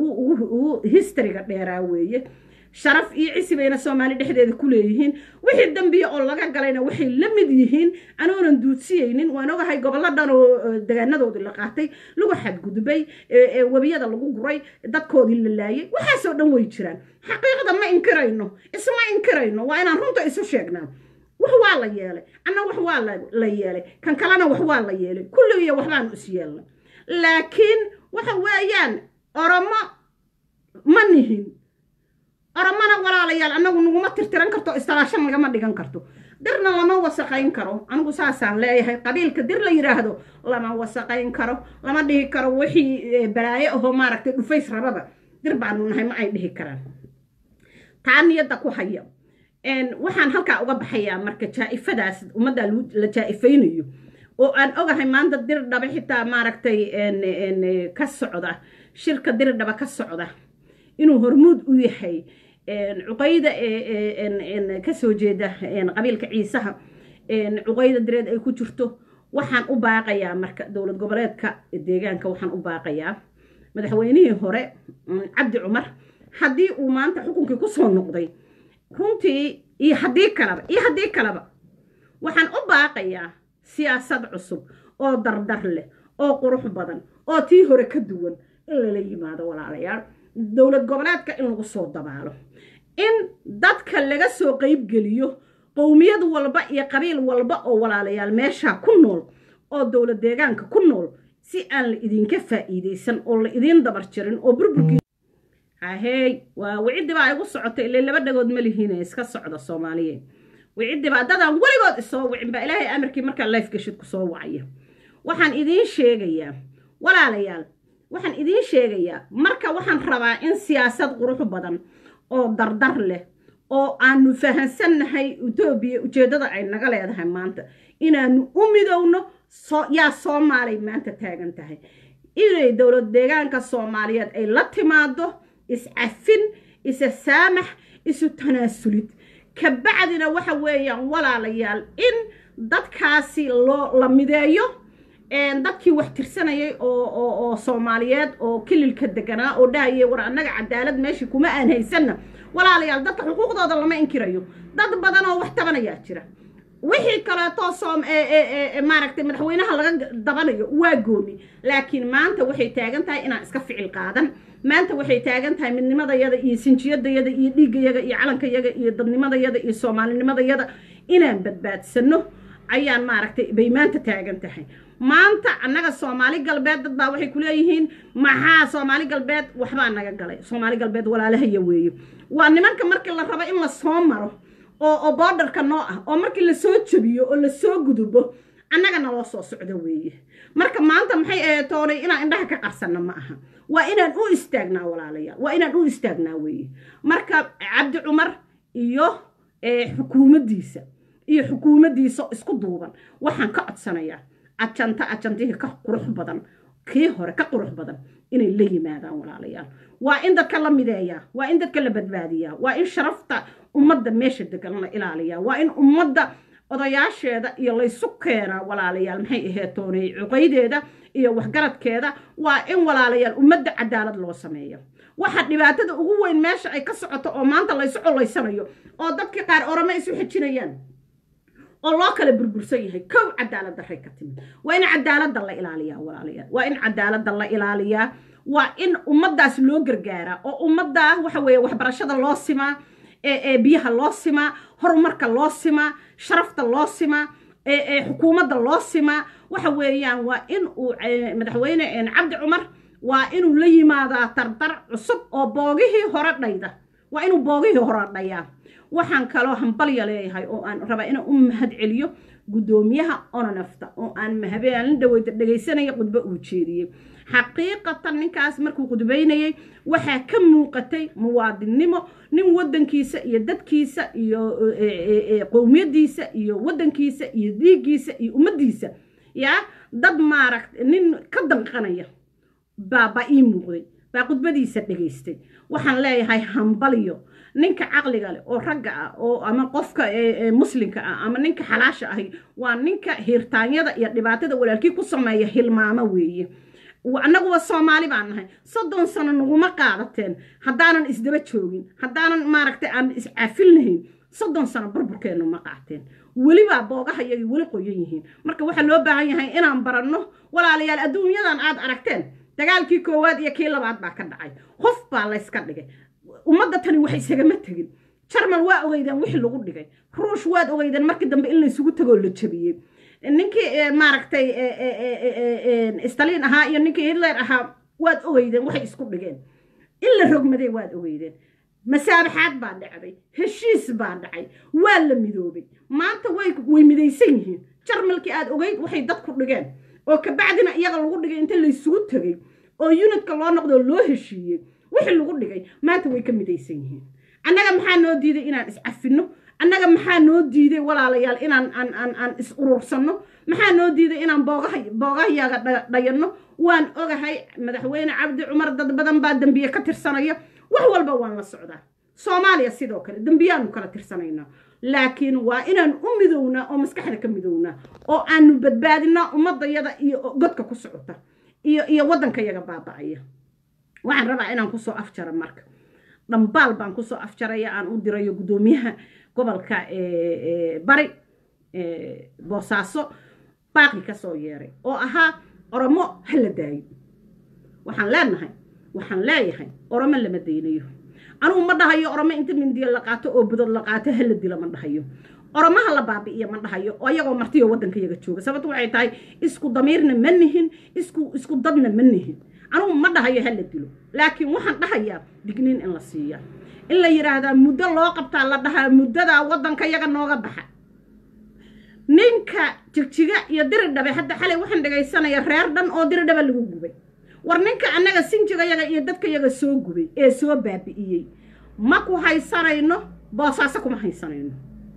ugu historyga dheeraa weeye sharaf iyo cisibayna Soomaali dhexdeeda ku leeyihiin wixii dambiye oo laga galayna waxay la mid yihiin anoonan duudsiyeynin waan ogahay gobolladan oo deegaanadoodii la qaatay lagu xadgudubay wabiyada lagu guray dadkoodii la laayay waxaasoo dhan way jiraan xaqiiqada ma inkirayno isma inkirayno waa inaan runta isu sheegnaa wax waa la yeelay anna wax waa la yeelay kan kalena wax waa la yeelay kulligiiyo waxbaan is yeelnay laakiin waxa weeyaan oromo ma nihin أرمانا ولا ليال أنا ونقوم ترترن كرتو استلاشن لما ديجان كرتو درنا لما وسقين كرو أنا قصاصا لا هي قبيل كدير لا يراهدو لما وسقين كرو لما ده كرو وحي براية هو ما ركت الفيس ربابا در بعدون هاي ما عيده كران تعني يدك وحيا إن وحن هلك أوجب حيا مركز شائفة داس ومدى لشائفينيو وأن أوجه هاي ما عند الدير دبي حتى ما ركتي إن كالسعودة شركة دير دبا كالسعودة إنه هرمود ويحي عقيدة إن كسوجيدة إن قبيل كعيسها إن عقيدة دريد أي كجرته وحن أباقيا مركز دولة قبلات كديجان كوحن أباقيا مدحوينيه هراء عبد عمر حدي وما أنت حكم كقصون نقضي كنتي يحدي كلام وحن أباقيا سياسة عصب أو دردر له أو قروح بدن أو تيهر كدون إلا لي ماذا ولا عليار دولة قبلاتك إن لغو دبالو إن دادك لغا سو قيب جليو قومياد والبا يا قبيل والبا أو ولا ليال ماشا كنول أو دولة ديغانك كنول سي أن لإذين كفائيدي سن أو لإذين دبرشرين أو بربكي هاي وعيد بقى يقول صعوتي اللي لبدا قد ملي هنا يسكا الصعودة الصومالية وعيد بقى دادا ولي قد الصووع بقى إلهي أمريكي مركا اللايف كشتكو صووعية وحان إذين شيغيا ولا ليال waxaan idin sheegayaa marka waxaan rabaa in siyaasad qurux badan oo dardar leh oo aanu fahansanahay Itoobiya ujeedada ay naga leedahay maanta inaanu u midowno yaa Soomaali maanta taagan tahay inay dawlad deegaanka Soomaaliyeed ay la timaado iscafin isaamax isu tanaasulid ka bacdina waxa weeyaan walaalayaal in dadkaasi la mideeyo dadkii wax tirsanayay oo Soomaaliyeed oo kililka deganaa oo dhaayay war anaga cadaalad meeshii kuma aan haysanna walaalayaal dadka xuquuqdooda lama inkirayo dad badan oo wax tabanaya jira wixii kale toosom maaragtay madaxweynaha laga dabanayo waa gooni laakiin maanta waxay taagan tahay inaan iska ficil qaadan maanta waxay taagan tahay midnimadayada iyo sinjiyadayada iyo dhiigayaga iyo calankayaga iyo dadnimadayada iyo Soomaalinimadayada inaan badbaadsano ayaan maaragtay bay maanta taagan tahay maanta annaga Soomaali galbeed dad baa waxay ku leeyihiin maxaa Soomaali galbeed waxba naga galay Soomaali galbeed walaalaha weeyo waa nimanka markii la rabo in la soo maro oo borderka noo ah oo markii la soo jabiyo oo la soo gudubo annaga naloo soo socdo weeye marka maanta maxay toonay inaan indhaha ka qarsano ma aha waa inaan u istaagnaa walaalayaal waa inaan u istaagnaa weeye marka Cabdi Cumar iyo xukuumaddiisa isku duuban waxaan ka codsanayaa ajantihi ka qurux badan kii hore ka qurux badan inay la yimaadaan walaalayaal waa in dadka la mideeyaa waa in dadka la badbaadiyaa waa in sharafta ummadda meesha degan la ilaaliyaa waa in ummadda odayaasheeda iyo laysu keenaa walaalayaal maxay aheetoonay cuqaydeeda iyo waxgaradkeeda waa in walaalayaal ummadda cadaalad loo sameeyo waxa dhibaatada ugu weyn meesha ay ka socoto oo maanta laysu colaysanayo oo dadkii qaar orama isu xijinayaan oo loo kala burbursan yahay kow cadaalad darray ka timid waa in cadaaladda la ilaaliyaa walaalayaal waa in cadaaladda la ilaaliyaa waa in ummadaas loo gargaaraa oo ummadda waxa weeye waxbarashada loo simaa biyaha loo simaa horumarka loo simaa sharafta loo simaa xukuumadda loo simaa waxa weeyaan waa in uu madaxweyne Cabdi Cumar waa inuu la yimaadaa tardar cusub oo boogihii hore dhayda waa inuu boogihii hore dhayaa waxaan kaloo hambalya leeyahay oo aan raba inaan u mahad celiyo gudoomiyaha onanafta oo aan mahabeen dhageysanaya qudbo uu jeediyay xaqiiqatan ninkaas markuu qudbeynayay waxa ka muuqatay muwaadinimo nin wadankiisa iyo dadkiisa iyo qowmiyadiisa iyo wadankiisa iyo diigiisa iyo ummadiisa ya dad maaragt nin ka danqanaya baba ii muuqday baa khudbadiisa dhageystay waxaan leeyahay hambaliyo ninka caqliga leh oo ragga ah oo ama qofka muslimka ah ama ninka xalaasha ahi waa ninka hiirtaanyada iyo dhibaatada walaalkii ku sameeya hilmaamo weeye annaguba Soomaali baan nahay 30 sano naguma qaadateen haddaanan isdaba joogin haddaanan maaragtay aan iscaafin lahayn 30 sano burburkeenu ma qaateen weliba boogaha iyaga weli qoyan yihiin marka waxa loo baahan yahay inaan baranno walaalayaal adduunyadan aad aragteen dagaalkii koowaad iyo kii labaad baa ka dhacay qof baa la iska dhigay ummadda tani waxay isagama tagin Jarmal waa ogeydeen wixii lagu dhigay Ruush waad ogeydeen markii dambe in la isugu tago la jabiyay ninkii maaragtay Stalin ahaa iyo ninkii Hitler ahaa waad ogeydeen waxay isku dhigeen in la rogmaday waad ogeydeen masaabaxaad baa dhacday heshiis baa dhacay waa la midoobay maanta way midaysan yihiin Jarmalkii aad ogeyd waxay dadku dhigeen oo ka bacdina iyaga lagu dhigay inta la isugu tagay oo unitka loo noqdo loo heshiiyay wixii lagu dhigay maanta way ka midaysan yihiin annaga maxaa noo diiday inaan iscafino annaga maxaa noo diiday walaalayaal inaan aan is urursano maxaa noo diiday inaan boogahayaga dhayano waan ogahay madaxweyne Cabdi Cumar dad badan baa dambiye ka tirsanaya wax walba waan la socdaa Soomaaliya sidoo kale dambiyaanu kala tirsanayna laakiin waa inaan u midowna oo maskaxda ka midowna oo aanu badbaadina ummadayada iyo godka ku socota iyo wadankayaga baaba'aya waxaan rabaa inaan ku soo afjaro marka dhambaal baan ku soo afjaraya aan u dirayo gudoomiyaha gobolka bari Boosaaso baaqi ka soo yeeray oo ahaa Oromo hala daayo waxaan leeyahay Oromo lama deynayo anu ma dhahayo Oromo inta mindiya la qaato oo budad la qaato hala dilo ma dhahayo Oromaha la baabi'iyo ma dhahayo oo iyagoo martiyo wadankayaga jooga sababtu waxay tahay isku damiirna ma nihin isku dadna ma nihin anu ma dhahayo hala dilo laakiin waxaan dhahayaa digniin in la siiya in la yiraahdaa muddo loo qabtaa la dhahaa muddada wadankayaga nooga baxa ninka jigjiga iyo diridhabe hadda xalay waxaan dhageysanaya reer dhan oo diridhabe lagu gubay war ninka annaga sinjigayaga iyo dadkayaga soo gubay ee soo baabi'iyay ma ku haysanayno Boosaaso kuma haysanayno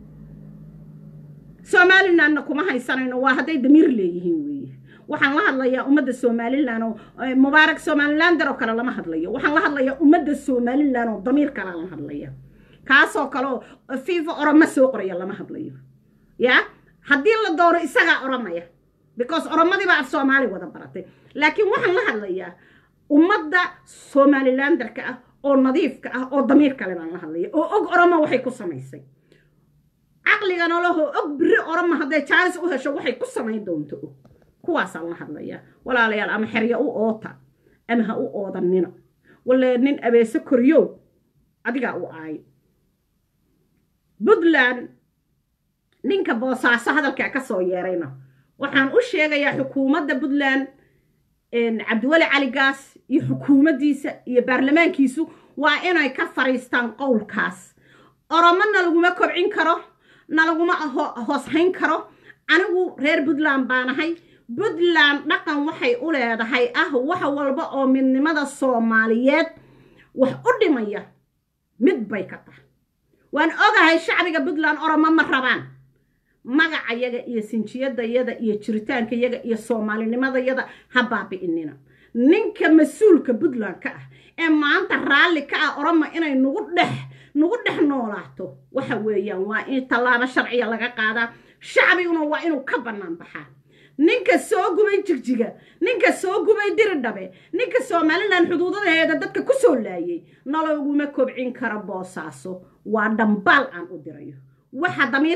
Somaliland kuma haysanayno waa haday damiir leeyihiin weeye waxaan la hadlayaa ummadda Somaliland oo Mubaarak Somaliland daro kale lama hadlayo waxaan la hadlayaa ummadda Somaliland oo damiir kale la hadlaya kaasoo kale FIFA Oromo soo qoraya lama hadlayo ya haddii la dooro isaga Oromaya because Oromadii baa Soomaali wada baratay laakiin waxaan la hadlayaa ummadda Somaliland darka ah oo nadiifka ah oo damiir kale baan la hadlaya oo og Oromo waxay ku samaysay aqliga noloho og biri Oromo haday chance u hesho waxay ku samayn doonto kuwaas aan la hadlaya walaalayaal ama xiriyo u oota ama ha u oodanina wala nin abeese koriyo adiga u aay Puntland ninka Boosaaso hadalka ka soo yeerayna waxaan u sheegayaa xukuumadda Puntland Cabdiwali Cali Gaas iyo xukuumaddiisa iyo baarlamaankiisu waa inay ka fariistaan qowlkaas Oromana laguma kobcin karo nalaguma hooshayn karo anigu reer Puntland baanahay Puntland dhaqan waxay u leedahay wax walba oo midnimada Soomaaliyeed wax u dhimaya mid bay ka tahay waan ogahay shacbiga Puntland Oromo ma rabaan magacayaga iyo sinjiyadayada iyo jiritaankayaga iyo Soomaalinimadayada ha baabi'inina ninka mas'uulka Puntland ka ah ee maanta raali ka ah Oromo inay nugu dhex noolaato waxa weeyaan waa in talaabo sharciya laga qaadaa shacbiguna waa inuu ka banaan baxaa ninka soo gubay jigjiga ninka soo gubay diridhabe ninka Somaliland xuduudadeeda dadka ku soo laayay nalaguma kobcin kara Boosaaso waa dhambaal aan u dirayo waxa damiir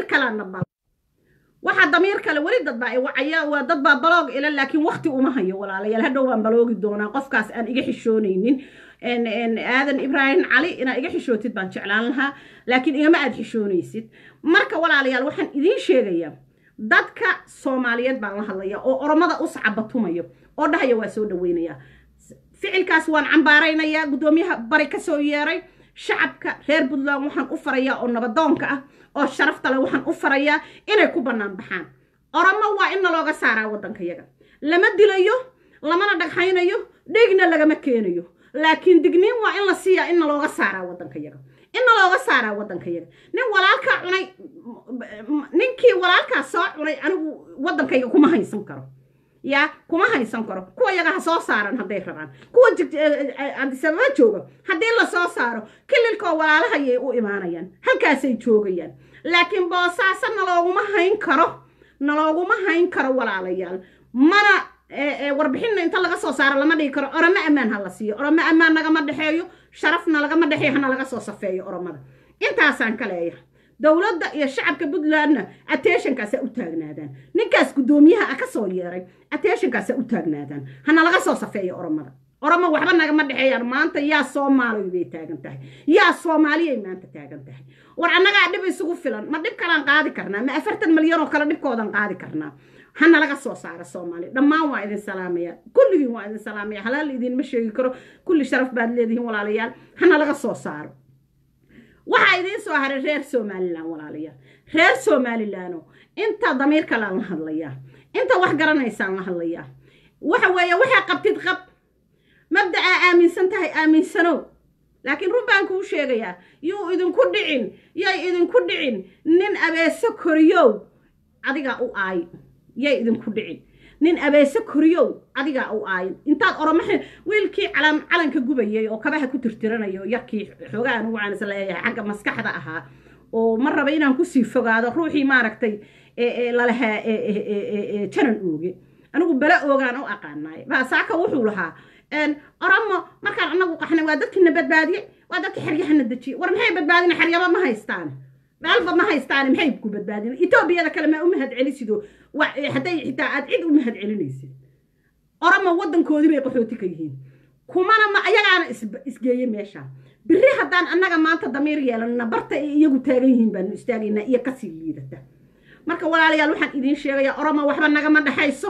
kale wali dad baa wacaya waa dad baa balog ila laakiin waqti uma hayo walaalayaal hadhow waan baloogi doonaa qofkaas aan iga xishoonaynin aadan Ibrahim Cali ina iga xishootid baan jeclaan lahaa laakiin igama aad xishoonaysid marka walaalayaal waxaan idin sheegayaa dadka Soomaaliyeed baan la hadlayaa oo Oromada u sacabatumayo oo dhahaya waa soo dhaweynaya ficilkaas waan cambaaraynayaa gudoomiyaha bari ka soo yeeray shacabka reer Puntland waxaan u farayaa oo nabadoonka ah oo sharafta leh waxaan u farayaa inay ku banaan baxaan Oromo waa in looga saaraa wadankayaga lama dilayo lamana dhagxaynayo dhigna lagama keenayo laakiin digniin waa in la siiyaa in looga saaraa wadankayaga nin walaalka cunay ninkii walaalka soo cunay anigu wadankayga kuma haysan karo يا كما هيسان كرو كوا يغا سو سارن هدي ربان كوا عند سبب جوجو هدي لا سو سارو كللكو walaalaha ay u imaanayaan halkaas ay joogayaan laakiin boosaasan nalooguma hayn karo walaalayaal mana warbixinna inta laga soo saaro lama dhigi karo orama amaan ha la siiyo orama amaan naga ma dhaxeeyo sharafna laga ma dhaxeeyo hana laga soo safeeyo oramada intaasaan kaleeyahay dawladda iyo shacabka Puntlandna attention-kaas u taagnaadaan ninkaas gudoomiyaha ka soo yeeray attention-kaas u taagnaadaan hana laga soo safeeyo oramada orama waxba naga ma dhaxeeyaan maanta yaa Soomaaliyeed bay taagan tahay yaa Soomaaliyeed maanta taagan tahay war anaga dhib isugu filan ma dhib kala qaadi karnaa ma 40 milyan oo kala dhibkoodan qaadi karnaa hana laga soo saaro Soomaali dhamaan waa idin salaamaya kulligiin waa idin salaamaya halaal idin ma sheegi karo kulli sharaf baad leedihiin walaalayaal hana laga soo saaro waxa idin soo haray reer Soomaaliland walaalayaal reer Soomaaliland inta damiirka la hadlaya inta wax garanaysan la hadlaya waxa weeye waxa qabtid qab mabda aaminsan tahay aaminsano laakiin rubaan ku sheegaya yuu idinku dhicin nin abeeso koriyow adiga u aay yay idinku dhicin nin abeeso koriyow adiga u aay intaad oramaha wiilkii calanka gubayay oo kabaha ku tirtiranayo yarkii xogaan ugu aan isleeyahay xagga maskaxda ahaa oo mar raba inaan ku sii fogaado ruuxii maaragtay lalaha janan ooge anigu bala oogaan u aqaanay ba saaka wuxuu lahaa oramo markaan anagu qaxnay waa dadkina badbaadiyay waa dadkii xaryahana dajiyay war maxay badbaadina xaryaba ma haystaan dalba ma haystaan maxay ku badbaadina Itoobiyada kale ma u mahad celisido haday xitaa aad cid u mahad celinaysid oramo wadankoodii bay qaxooti ka yihiin kumana ma ayagaana isgeeyay meesha biri haddaan annaga maanta damiir yeelana barta iyagu taagan yihiin baan istaagayna iyo ka sii liidata marka walaalayaal waxaan idin sheegayaa oramo waxba naga ma dhaxayso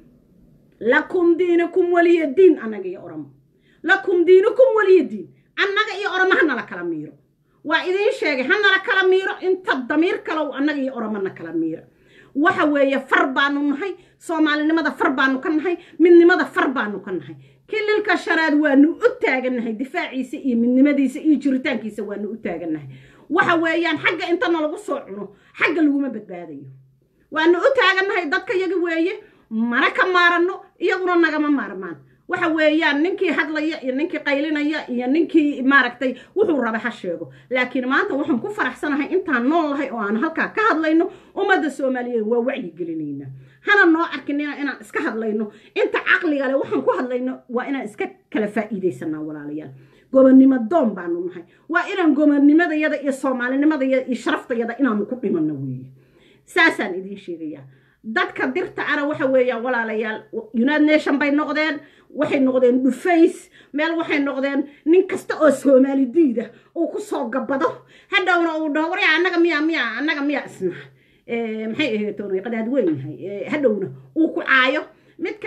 lakum diinukum waliya diin annaga iyo oramo lakum diinukum waliya diin annaga iyo oramo hana la kala miiro waa idin sheegay hana la kala miiro inta damiir kale annaga iyo oramo na kala miiro waxa weeye far baanu nahay Soomaalinimada far baanu ka nahay midnimada far baanu ka nahay kililka sharaad waanu u taaganahay difaaciisa iyo midnimadiisa iyo jiritaankiisa waanu u taaganahay waxa weeyaan xagga inta lagu soo cuno xagga lagu ma badbaadayo waanu u taaganahay dadka yaga weeye mana ka maarano iyaguna naga ma maarmaan waxa weeyaan ninkii hadlaya iyo ninkii qaylinaya iyo ninkii maaragtay wuxuu raba ha sheego laakiin maanta waxaan ku faraxsanahay intaan nool lahay oo aan halka ka hadlayno ummadda Soomaaliyeed waa wacyi gelinayna hana noo arkinina inaan iska hadlayno inta aqliga leh waxaan ku hadlayno waa inaan iska kala faa'iideysanaa walaalayaal gobonnimo doon baanu nahay waa inaan gobonnimadayada iyo Soomaalinimadayada iyo sharaftayada inaan ku dhimanno weeye saasaan idin sheegayaa dadka dirta ara waxa weeyaan walaalayaal United Nation bay noqdeen waxay noqdeen dhufays meel waxay noqdeen nin kasta oo Soomaali diida oo ku soo gabado hadawna uu dhaho war annaga miya isna maxay ahayd qadaad weyn yahay hadawna uu ku caayo midka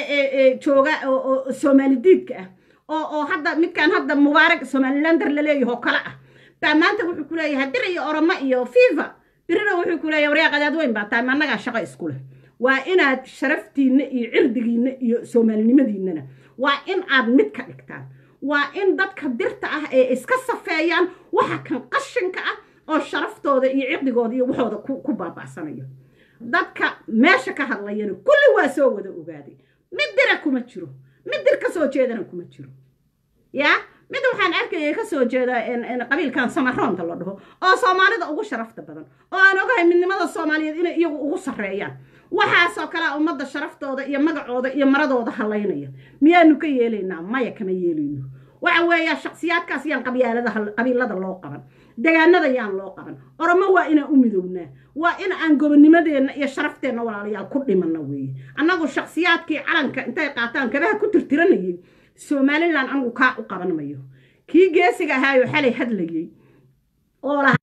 jooga oo Soomaali diidka ah oo hadda midkan hadda Mubaarak Somalilander la leeyahay kala ah maanta wuxuu ku leeyahay dir iyo orama iyo FIFA birina wuxuu ku leeyahay war qadaad weyn baa tahay annaga shaqo isku leh waa inaad sharaftiina iyo cirdigiina iyo Soomaalinimadiina waa in aad mid ka dhigtaan waa in dadka dirta ah ee iska safeeyaan waxa kan qashinka ah oo sharaftooda iyo cirdigooda iyo waxooda ku baabaasanayo dadka meesha ka hadlayana kulli waa soo wada ogaaday mid dira kuma jiro mid dir ka soo jeedana kuma jiro yaa mid waxaan arkay ka soo jeeda in qabiilkan Samaroonta la dhaho oo Soomaalida ugu sharafta badan oo aan ogahay midnimada Soomaaliyeed inay iyagu ugu sareeyaan waxaasoo kala ummadda sharaftooda iyo magacooda iyo maradooda halaynaya miyaanu ka yeelaynaa maya kama yeelayno waxa weeyaa shakhsiyaadkaas yaan qabiilada loo qaban deegaanada yaan loo qaban oramo waa inaan u midownaa waa in aan gobonnimadeena iyo sharafteena walaalayaal ku dhimanna weeye annagu shakhsiyaadkii calanka intay qaataan kabaha ku tirtiranayay Somaliland anigu ka u qaban mayo kii geesiga ahaayo xalay hadlayay oo la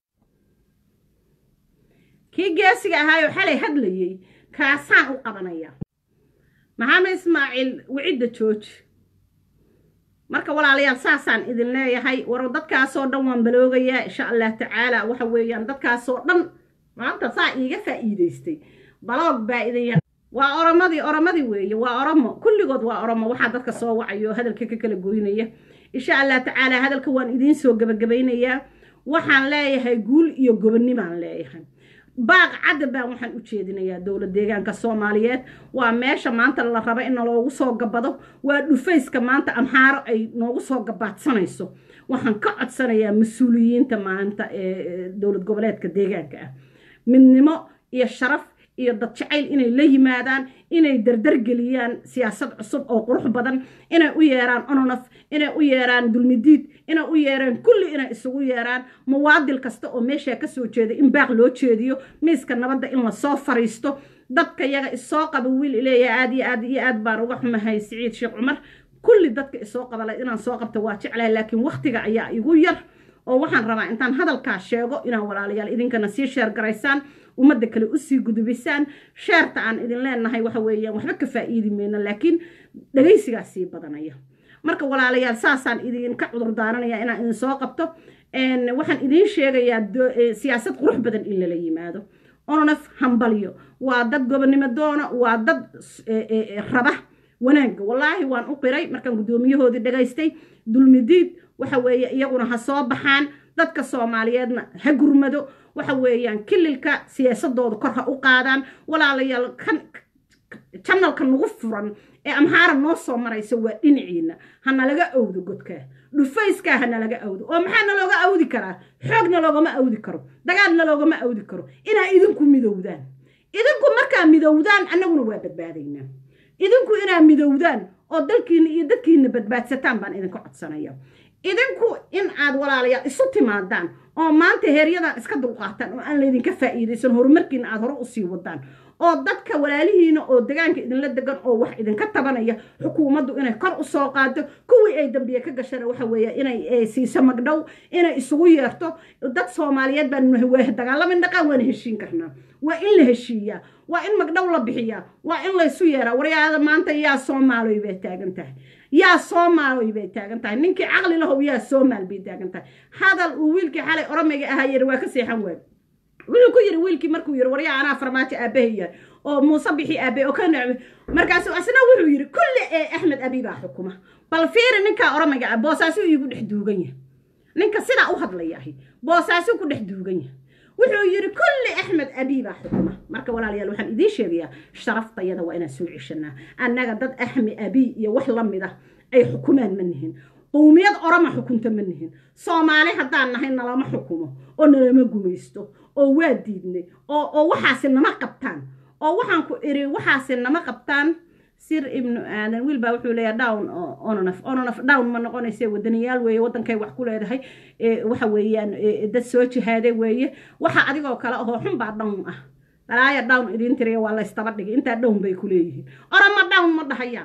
kii geesiga ahaayo xalay hadlayay kaasaan u qabanaya Maxamed Ismaaciil wicida jooj marka walaalayaal saasaan idin leeyahay war dadkaas oo dhan waan baloogayaa insha Allah tacaala waxa weeyaan dadkaas oo dhan maanta saa iiga faa'iideystay baloog baa idin waa oramadii weeye waa oramo kulligood waa oramo waxa dadka soo wacayo hadalka ka kala gooynaya insha Allah tacaala hadalka waan idin soo gabagabaynayaa waxaan leeyahay guul iyo gobonnimo aan leeyahay baaq cadba waxaan u jeedinayaa dowlad deegaanka Soomaaliyeed waa meesha maanta la rabo in loogu soo gabado waa dhufayska maanta amxaaro ay noogu soo gabaadsanayso waxaan ka codsanayaa mas'uuliyiinta maanta ee dowlad goboleedka deegaanka ah midnimo iyo sharaf iyo dad jacayl inay la yimaadaan inay dardar geliyaan siyaasad cusub oo qurux badan inay u yeeraan ononaf inay u yeeraan dulmidiid inay u yeeraan kulli inay isugu yeeraan muwaadil kasta oo meesha ka soo jeeda in baaq loo jeediyo miiska nabadda in la soo fariisto dadka yaga isoo qaba wiil ileeyahay aad baan uga xumahay Siciid Sheekh Cumar kulli dadka isoo qabala inaan soo qabto waa jeclahay laakiin waqtiga ayaa igu yar oo waxaan rabaa intaan hadalka sheego inaan walaalayaal idinkana sii share garaysaan umada kale u sii gudubisaan sheerta aan idin leenahay waxa weeyaan waxba ka faa'iidi meena laakiin dhageysiga sii badanaya marka walaalayaal saasaan idin ka cudur daaranaya inaan idin soo qabto waxaan idin sheegayaa siyaasad qurux badan in la yimaado ononaf hambalyo waa dad gobonimo doona waa dad raba wanaagga wallaahi waan u qiray markaan gudoomiyahoodii dhageystay dulmidiid waxa weeye iyaguna ha soo baxaan dadka Soomaaliyeedna ha gurmado waxa weeyaan kililka siyaasadooda kor ha u qaadaan walaalayaal kan channelka nagu furan ee amxaara noo soo maraysa waa dhinaciina hana laga awdo godka dhufayska hana laga awdo oo maxaa looga awdi karaa xoogna loogama awdi karo dagaalna loogama awdi karo inaa idinku midowdaan idinku markaa midowdaan annaguna waa badbaadaynaa idinku inaa midowdaan oo dalkiina iyo dadkiina badbaadsataan baan idinka codsanaya idinku in aad walaalayaal isu timaadaan oo maanta heeryadan iska dulqaataan oo aan leedinka faa'iideysan horumarkiina aad hore u sii wadaan oo dadka walaalihiina oo deegaanka idinla degan oo wax idinka tabanaya xukuumaddu inay kor u soo qaado kuwii ay dambiye ka gashay waxa weeye inay siiso magdhow inay isugu yeerto dad Soomaaliyeed baan waa dagaalamin dhaqan waan heshiin karnaa waa in la heshiiyaa waa in magdhow la bixiyaa waa in la isu yeeraa waryaada maanta yaa Soomaaliyeed bay taagan tahay yaa Soomaaliyeed bay taagan tahay ninkii aqli lahow yaa Soomaaliyeed bay taagan tahay hadal uu wiilkii xalay oromeyga ahaa yiri waa ka seexan weyn wuxuu ku yiri wiilkii markuu yiri waryaa ana farmaajo aabahiya oo Muuse bixi aabe oo kana markaas asna wuxuu yiri kulli Ahmed Abi baa xukuma bal fiir ninka oromeyga boosaasu igu dhex duugan yahay ninka sida u hadlayahay boosaasu ku dhex duugan yahay wuxuu yiri kulli Ahmed Abi baa xukuma marka walaalayaal waxaan idin sheegayaa sharaftayada waa inaan soo ceshanaa annaga dad Ahmed Abi iyo wax la mid ah ay xukumaan manihin qowmiyad orama xukunta manihin Soomaali hadaan nahay nalama xukumo oo nalama gumaysto oo waa diidnay oo waxaas nama qabtaan oo waxaan ku iri waxaas nama qabtaan sir ibn aadan wiil baa wuxuu leeyahay down ononaf down ma noqonaysa wadaniyaal weeye wadankay wax ku leedahay waxa weeyaan dad soo jihaaday weeye waxa adigoo kale oo xun baa down ah alaaya down idin tiriya waa la istaba dhigay inta down bay ku leeyihiin orama down ma dhahayaan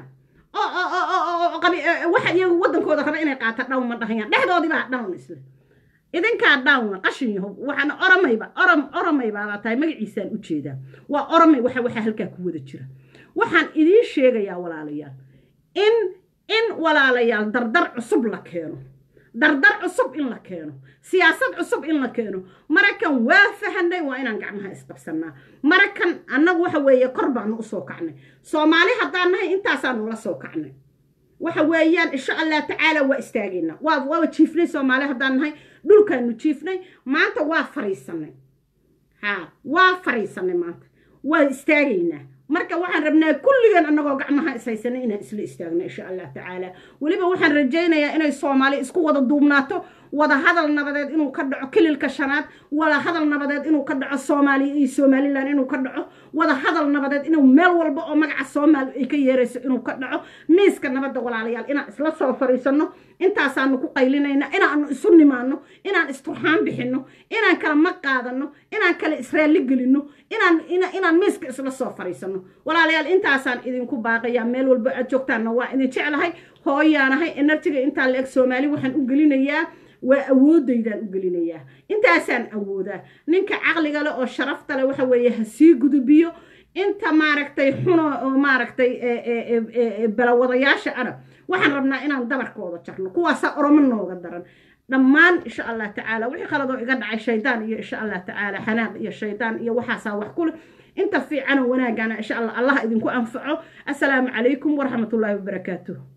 waxa iyagu wadankooda raba inay qaata down ma dhahayaan dhexdoodii baa down isla idinka down qashin yahow waxaan oromayba tahay magaciisaan u jeedaa waa oromay waxa halka ku wada jira waxaan idin sheegayaa walaalayaal in walaalayaal dardar cusub la keeno dardar cusub in la keeno siyaasad cusub in la keeno marakan waa fahanay waa inaan gacmaha isqabsanaa marakan annagu waxa weeye kor baan u soo kacnay Soomaali hadaan nahay intaasaan ula soo kacnay waxa weeyaan insha Allah tacaala waa istaagina waa jiifnay Soomaali hadaan nahay dhulkaanu jiifnay maanta waa fariisanay waa fariisanay maanta waa istaagina marka waxaan rabnaa kulligan annagoo gacmaha isaysanay inaan isla istaagno insha Allah tacaala waliba waxaan rajaynayaa inay Soomaali isku wada duubnaato wada hadal nabadeed inuu ka dhaco kililka shanaad wada hadal nabadeed inuu ka dhaco Soomaali iyo Somaliland inuu ka dhaco wada hadal nabadeed inuu meel walba oo magaca Soomaali ay ka yeerayso inuu ka dhaco miiska nabadda walaalayaal inaan isla soo fariisano intaasaan ku qaylinayna inaan isu nimaano inaan isturxaan bixino inaan kala ma qaadano inaan kala Israa'iil gelino inaan miiska isla soo fariisano walaalayaal intaasaan idinku baaqaya meel walba aad joogtaan waa idin jecelahay hooyaanahay energy-ga inta la eg Soomaali waxaan u gelinayaa waa awoodaydaan u gelinayaa intaasaan awoodaa ninka aqliga leh oo sharafta leh waxa weeye ha sii gudubiyo inta maaragtay xuno oo maaragtay balawadayaasha arab waxaan rabnaa inaan dabarkooda jarno kuwaas oromo nooga daran dhammaan insha Allah tacaala wixii qaladoo iga dhacay shaydaan iyo insha Allah tacaala xanaaq iyo shaydaan iyo waxaas wax kul inta fiican wanaagana insha Allah Allah idinku anfaco assalaamu calaykum wa rahmatullaahi wa barakaatuh